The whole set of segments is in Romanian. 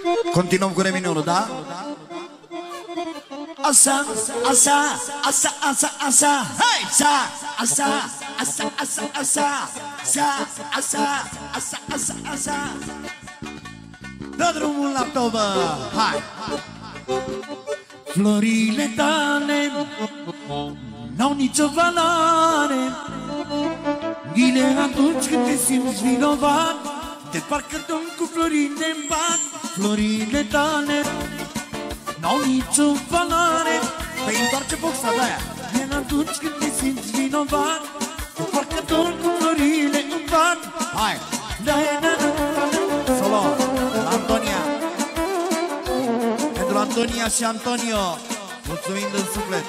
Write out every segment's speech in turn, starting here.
Continuăm cu reminionul, da? Asa, asa, asa, asa, asa, hai! Asa, asa, asa, asa, asa, asa, asa, asa, asa, asa. Dă drumul la tobă, hai! Florile tale n-au nicio valoare, ghile atunci când te simți vinovat, de parcă dormi cu florile în pat. Florile tale n-au nicio valoare. Păi întoarce boxa de aia. E atunci când te simți vinovat, de parcă dormi cu florile în pat. Hai! Solo, la Antonia. Pentru Antonia și Antonio, mulțumim din suflet.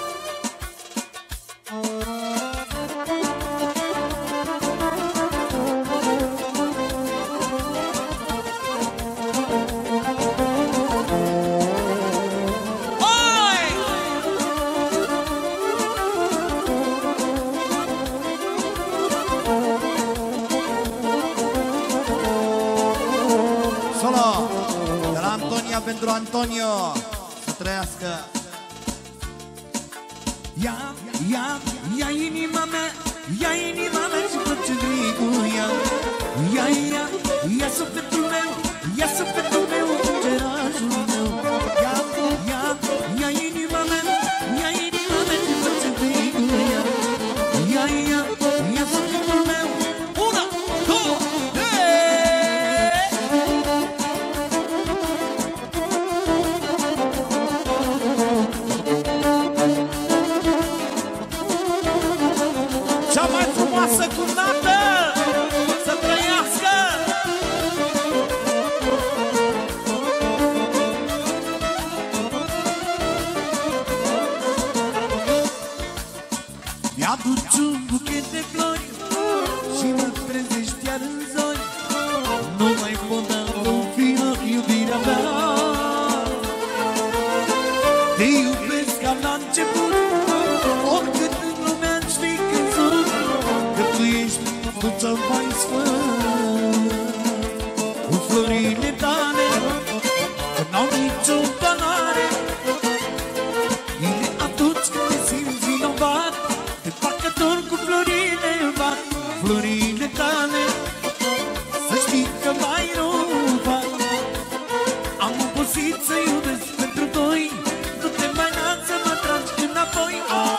Pentru Antonio, să trăiască. Ia inima mea, ia inima mea și tot ce vrei cu ea. Ia sufletul meu, ia sufletul meu, îngerașul meu. Ia inima mea, ia inima mea și tot ce vrei cu ea. Ia sufletul meu. Una, două, secundată, să trăiască. Mi-aduci un buchet de flori și mă trezești iar în zori. Nu mai pot da un fir iubirea mea. Te iubesc ca la început, oricât în lumea-ți fi căzut, că tu ești cel mai sfânt. Cu florile tale, că n-au nicio valoare, ele atunci când te simți vinovat, te parcă dormi cu florile în vat. Florile tale, să știi că m-ai rupat. Am obosit să iubesc pentru doi, nu te mai las să mă tragi înapoi.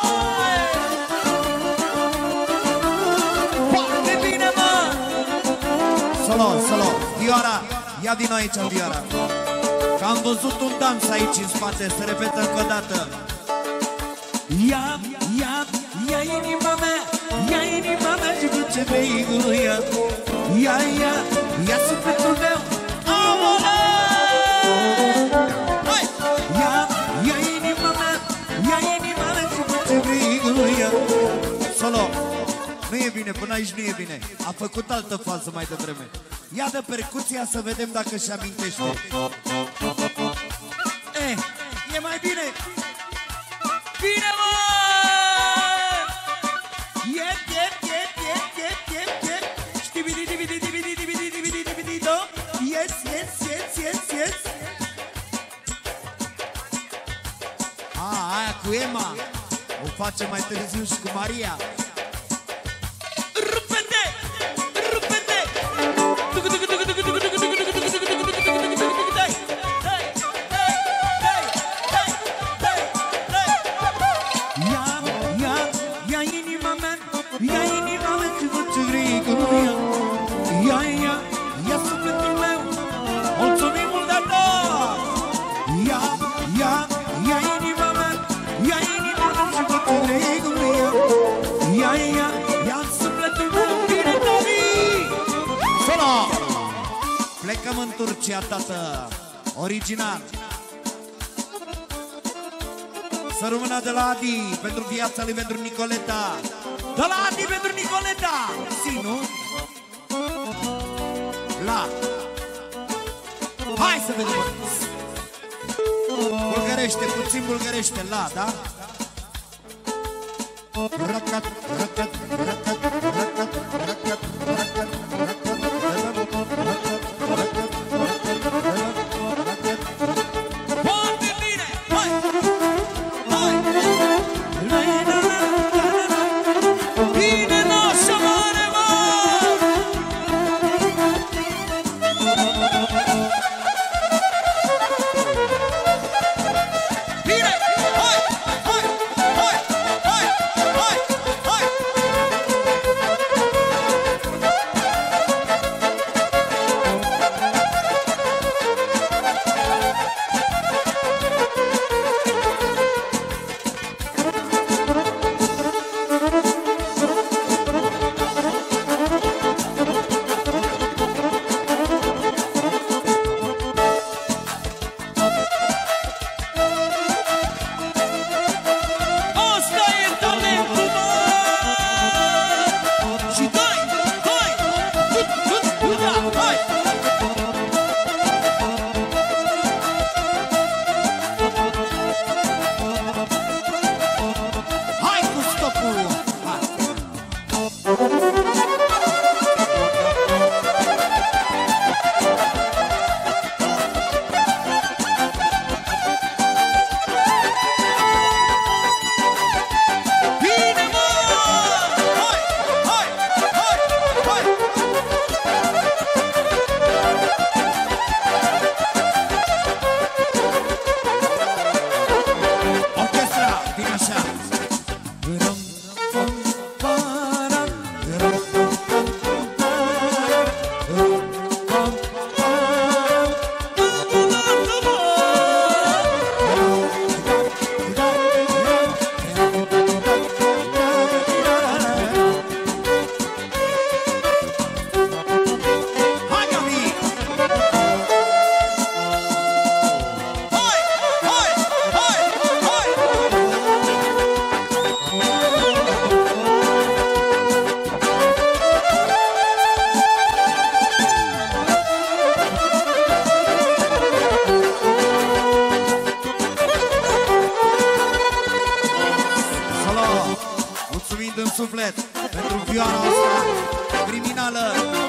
Solo, Vioara, ia din aici, Vioara. Că am văzut un dans aici în spate, se repetă încă o dată. Ia inima mea, ia inima mea și tot ce vrei cu ea. Ia sufletul meu, ia inima mea, ia inima mea și tot ce vrei cu ea. Solo, nu e bine, până aici nu e bine. A făcut altă fază mai devreme. Ia de percuția să vedem dacă își amintește. E mai bine. Bine, mă! Yes. Aia cu Emma o face mai târziu și cu Maria. Plecăm în Turcia, tată, original. Să rămână de la Adi pentru viața lui, pentru Nicoleta. De la Adi pentru Nicoleta. Si, nu? La. Hai să vedem. Bulgărește, puțin bulgărește, la, da? Racat, racat, racat, racat, racat, racat, racat. suflet pentru vioara asta criminală.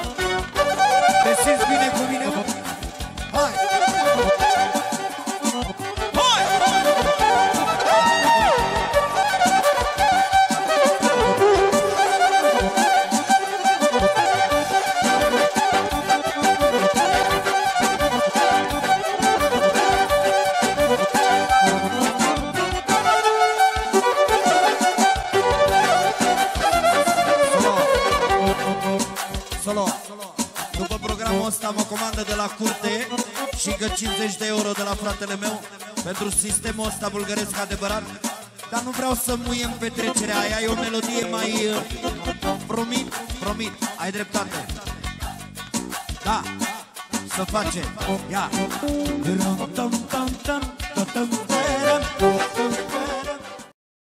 Te simți bine cu mine? Hai! Hai! După programul ăsta mă comandă de la curte și încă 50 de euro de la fratele meu pentru sistemul ăsta bulgăresc adevărat. Dar nu vreau să muiem petrecerea aia, e o melodie mai... Promit, ai dreptate. Da, să facem, ia.